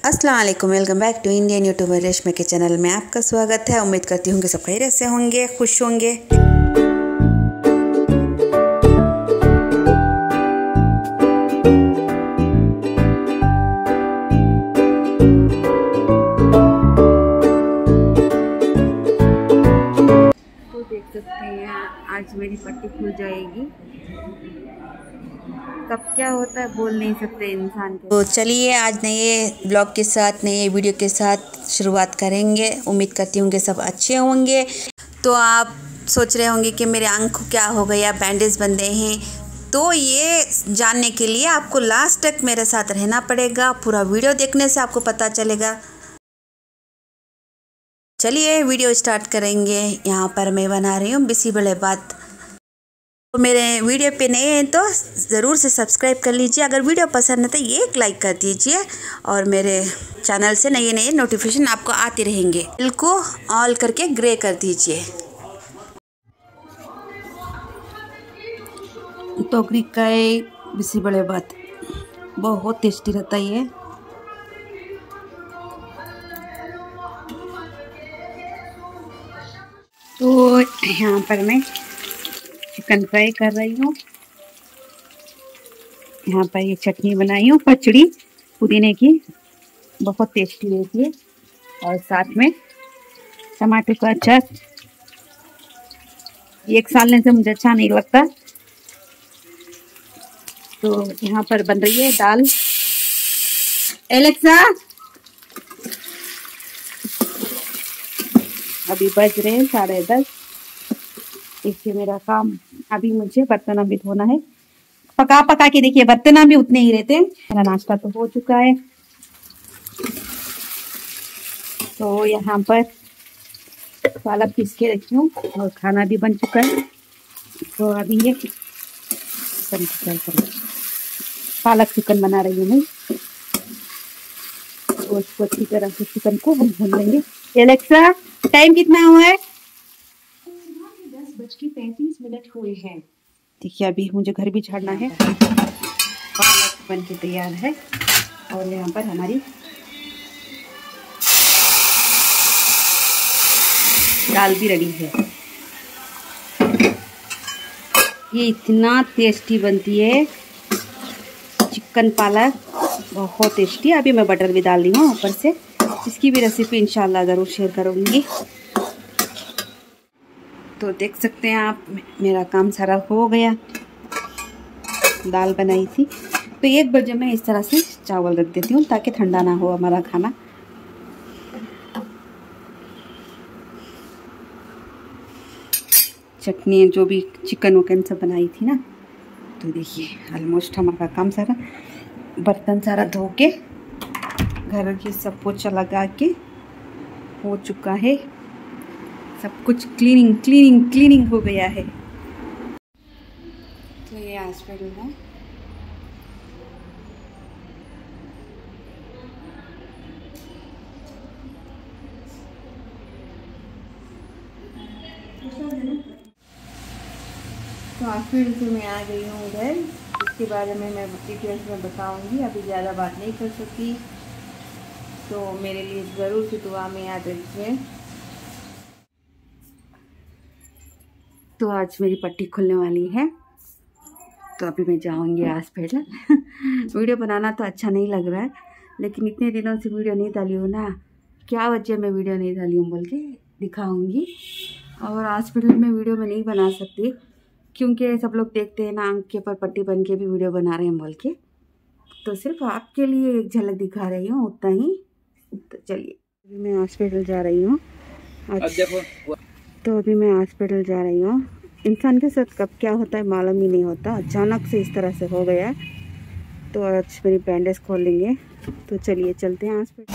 अस्सलाम वालेकुम, welcome back to Indian YouTuber Reshma के चैनल में आपका स्वागत है। उम्मीद करती हूँ कि सब खैरियत से होंगे, खुश होंगे। तो देख सकते हैं आज मेरी पट्टी खुल जाएगी। कब क्या होता है बोल नहीं सकते इंसान के। तो चलिए आज नए ब्लॉग के साथ, नए वीडियो के साथ शुरुआत करेंगे। उम्मीद करती हूँ कि सब अच्छे होंगे। तो आप सोच रहे होंगे कि मेरे आंख को क्या हो गया, बैंडेज बंधे हैं। तो ये जानने के लिए आपको लास्ट तक मेरे साथ रहना पड़ेगा। पूरा वीडियो देखने से आपको पता चलेगा। चलिए वीडियो स्टार्ट करेंगे। यहाँ पर मैं बना रही हूँ बिसीबेलेबात। तो मेरे वीडियो पे नए हैं तो ज़रूर से सब्सक्राइब कर लीजिए। अगर वीडियो पसंद है तो एक लाइक कर दीजिए और मेरे चैनल से नए नए नोटिफिकेशन आपको आते रहेंगे। बेल को ऑल करके ग्रे कर दीजिए। टोकरी का बिसीबेलेबात बहुत टेस्टी रहता है ये। तो यहाँ पर मैं चिकन फ्राई कर रही हूँ। यहाँ पर ये चटनी बनाई हूँ पचड़ी पुदीने की, बहुत टेस्टी रहती है। और साथ में टमाटर का अचार। एक सालने से मुझे अच्छा नहीं लगता। तो यहाँ पर बन रही है दाल। एलेक्सा, अभी बज रहे हैं 10:30। इससे मेरा काम अभी मुझे बर्तन अभी धोना है। पका पका के देखिए बर्तन भी उतने ही रहते हैं। मेरा नाश्ता तो हो चुका है। तो यहाँ पर पालक पीस के रखी हूँ और खाना भी बन चुका है। तो अभी ये पालक चिकन बना रही हूँ मैं। तो उसको अच्छी तरह से चिकन को हम भून लेंगे। एलेक्सा, टाइम कितना हुआ है? 10:35 हुए हैं। देखिए अभी मुझे घर भी झाड़ना है। पालक बन के तैयार है और यहाँ पर हमारी दाल भी रेडी है। ये इतना टेस्टी बनती है चिकन पालक, बहुत टेस्टी। अभी मैं बटर भी डाल रही हूँ ऊपर से। इसकी भी रेसिपी इंशाल्लाह ज़रूर शेयर करूँगी। तो देख सकते हैं आप मेरा काम सारा हो गया। दाल बनाई थी तो 1 बजे मैं इस तरह से चावल रख देती हूँ ताकि ठंडा ना हो हमारा खाना। चटनी जो भी चिकन वकन सब बनाई थी ना। तो देखिए ऑलमोस्ट हमारा काम सारा, बर्तन सारा धो के घर की सब पोछा लगा के हो चुका है। सब कुछ क्लीनिंग हो गया है। तो ये हॉस्पिटल है। तो हॉस्पिटल से मैं आ गई हूँ उधर। इसके बारे में मैं डिटेल्स में बताऊंगी। अभी ज़्यादा बात नहीं कर सकी। तो मेरे लिए ज़रूर से दुआ में याद रखिए। तो आज मेरी पट्टी खुलने वाली है। तो अभी मैं जाऊंगी हॉस्पिटल। वीडियो बनाना तो अच्छा नहीं लग रहा है, लेकिन इतने दिनों से वीडियो नहीं डाली हूँ ना। क्या वजह मैं वीडियो नहीं डाली हूँ बोल के दिखाऊंगी। और हॉस्पिटल में वीडियो में नहीं बना सकती क्योंकि सब लोग देखते हैं ना, आंख के ऊपर पट्टी बन के भी वीडियो बना रहे हैं बोल के। तो सिर्फ आपके लिए एक झलक दिखा रही हूँ, उतना ही। तो चलिए अभी मैं हॉस्पिटल जा रही हूँ। तो अभी मैं हॉस्पिटल जा रही हूँ। इंसान के साथ कब क्या होता है मालूम ही नहीं होता। अचानक से इस तरह से हो गया है। तो आज मेरी बैंडेज खोल लेंगे। तो चलिए चलते हैं हॉस्पिटल।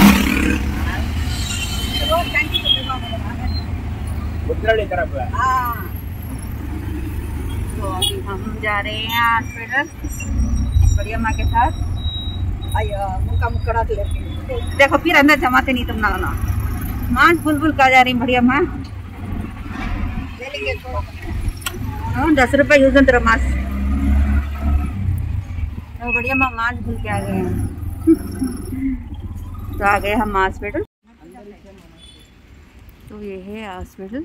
तो अभी हम जा रहे हैं हॉस्पिटल बढ़िया माँ के साथ। मुक्का देखो फिर अंदर जमाते नहीं तुम ना माँ। बुलबुल का जा रही बढ़िया माँ। 10 रुपये यूज तेरा मास्क। तो बढ़िया मैं मास्क भूल के आ गए हैं। तो आ गए हम हॉस्पिटल। तो ये है हॉस्पिटल।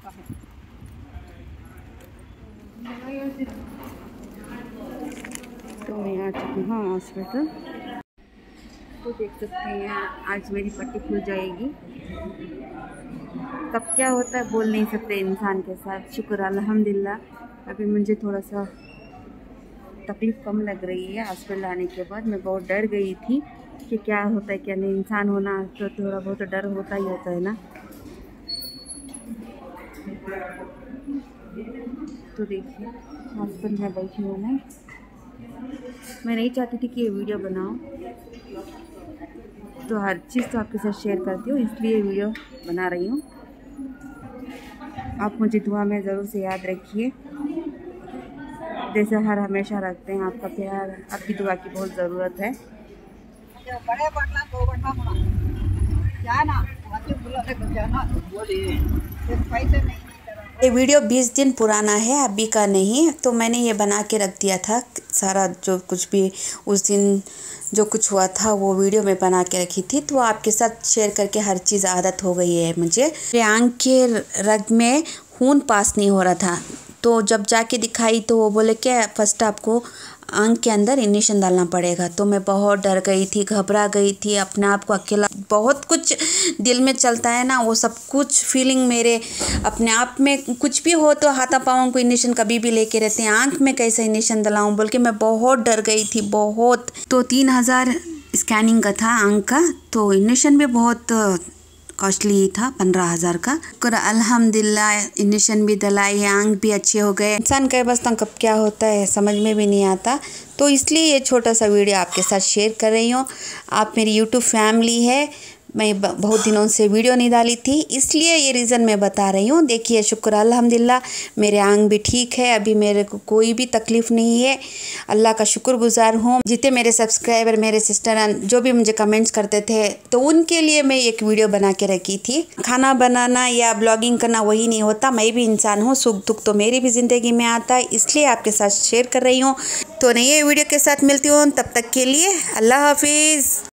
तो मैं आ चुकी हूँ हॉस्पिटल। तो देख सकते हैं आज मेरी पट्टी खुल जाएगी। कब क्या होता है बोल नहीं सकते इंसान के साथ। शुक्र अल्हम्दुलिल्लाह अभी मुझे थोड़ा सा तकलीफ़ कम लग रही है। हॉस्पिटल आने के बाद मैं बहुत डर गई थी कि क्या होता है क्या नहीं। इंसान होना तो थोड़ा बहुत डर होता ही होता है ना। तो देखिए हॉस्पिटल में बैठी हूँ मैं नहीं चाहती थी कि ये वीडियो बनाऊँ, तो हर चीज़ तो आपके साथ शेयर करती हूँ, इसलिए वीडियो बना रही हूँ। आप मुझे दुआ में ज़रूर से याद रखिए, जैसे हर हमेशा रखते हैं। आपका प्यार, आपकी दुआ की बहुत ज़रूरत है। ये वीडियो 20 दिन पुराना है, अभी का नहीं। तो मैंने ये बना के रख दिया था सारा, जो कुछ भी उस दिन जो कुछ हुआ था वो वीडियो में बना के रखी थी। तो आपके साथ शेयर करके हर चीज़ आदत हो गई है मुझे। मेरे आँख के रग में खून पास नहीं हो रहा था, तो जब जाके दिखाई तो वो बोले कि फर्स्ट आपको आँख के अंदर इंजेक्शन डालना पड़ेगा। तो मैं बहुत डर गई थी, घबरा गई थी, अपने आप को अकेला, बहुत कुछ दिल में चलता है ना, वो सब कुछ फीलिंग मेरे अपने आप में। कुछ भी हो तो हाथा पाँव को इंजेक्शन कभी भी लेके रहते हैं, आँख में कैसे इंजेक्शन दिलाऊं बोल के मैं बहुत डर गई थी बहुत। तो 3000 स्कैनिंग का था आँख का, तो इंजेक्शन भी बहुत कॉस्टली था 15,000 का। शुक्र अल्हम्दुलिल्लाह इंजेक्शन भी दिलाई, आँख भी अच्छे हो गए। इंसान कहे बस तक कब क्या होता है समझ में भी नहीं आता, तो इसलिए ये छोटा सा वीडियो आपके साथ शेयर कर रही हूँ। आप मेरी यूट्यूब फैमिली है, मैं बहुत दिनों से वीडियो नहीं डाली थी, इसलिए ये रीज़न मैं बता रही हूँ। देखिए शुक्र अल्हम्दुलिल्लाह मेरे आंग भी ठीक है, अभी मेरे को कोई भी तकलीफ़ नहीं है। अल्लाह का शुक्रगुजार हूँ। जितने मेरे सब्सक्राइबर, मेरे सिस्टर जो भी मुझे कमेंट्स करते थे, तो उनके लिए मैं एक वीडियो बना के रखी थी। खाना बनाना या ब्लॉगिंग करना वही नहीं होता, मैं भी इंसान हूँ, सुख दुख तो मेरी भी ज़िंदगी में आता है, इसलिए आपके साथ शेयर कर रही हूँ। तो नई वीडियो के साथ मिलती हूँ, तब तक के लिए अल्लाह हाफिज़।